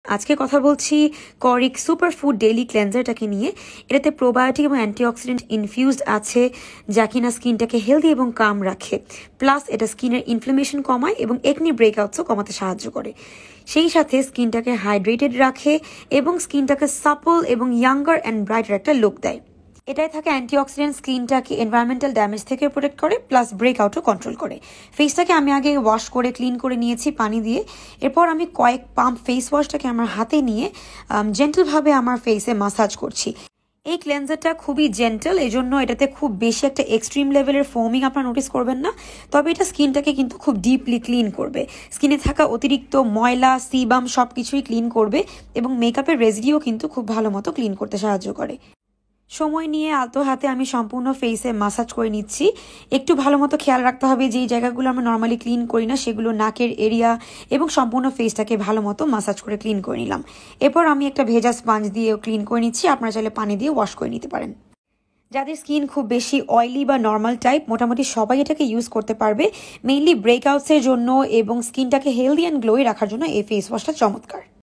আজকে কথা বলছি করিক সুপারফুড ডেইলি ক্লেন্সারটাকে নিয়ে। এটাতে প্রোবায়োটিক এবং অ্যান্টিঅক্সিডেন্ট ইনফিউজড আছে, যা কিনা স্কিনটাকে হেলদি এবং কাম রাখে। প্লাস এটা স্কিনের ইনফ্লামেশন কমায় এবং একনি ব্রেকআউটসও কমাতে সাহায্য করে। সেই সাথে স্কিনটাকে হাইড্রেটেড রাখে এবং স্কিনটাকে সাপল এবং ইয়াঙ্গার অ্যান্ড ব্রাইটার একটা লুক দেয়। এটাই থাকে অ্যান্টিঅক্সিডেন্ট স্কিনটাকে এনভায়রনমেন্টাল ড্যামেজ থেকে প্রোটেক্ট করে, প্লাস ব্রেকআউটও কন্ট্রোল করে। ফেসটাকে আমি আগে ওয়াশ করে ক্লিন করে নিয়েছি পানি দিয়ে। এরপর আমি কয়েক পাম্প ফেস ওয়াশটাকে আমার হাতে নিয়ে জেন্টলভাবে আমার ফেসে মাসাজ করছি। এই ক্লেন্সারটা খুবই জেন্টল, এজন্য এটাতে খুব বেশি একটা এক্সট্রিম লেভেলের ফোমিং আপনারা নোটিস করবেন না। তবে এটা স্কিনটাকে কিন্তু খুব ডিপলি ক্লিন করবে। স্কিনে থাকা অতিরিক্ত ময়লা, সিবাম সব কিছুই ক্লিন করবে এবং মেকআপের রেজিডিও কিন্তু খুব ভালো মতো ক্লিন করতে সাহায্য করে। সময় নিয়ে আলতো হাতে আমি সম্পূর্ণ ফেসে মাসাজ করে নিচ্ছি। একটু ভালো মতো খেয়াল রাখতে হবে যে জায়গাগুলো আমরা নর্মালি ক্লিন করি না, সেগুলো নাকের এরিয়া এবং সম্পূর্ণ ফেসটাকে ভালো মতো মাসাজ করে ক্লিন করে নিলাম। এরপর আমি একটা ভেজা স্পঞ্জ দিয়েও ক্লিন করে নিচ্ছি। আপনারা চাইলে পানি দিয়ে ওয়াশ করে নিতে পারেন। যাদের স্কিন খুব বেশি অয়েলি বা নর্মাল টাইপ, মোটামুটি সবাই এটাকে ইউজ করতে পারবে। মেইনলি ব্রেকআউটসের জন্য এবং স্কিনটাকে হেলদি অ্যান্ড গ্লোই রাখার জন্য এই ফেস ওয়াশটা চমৎকার।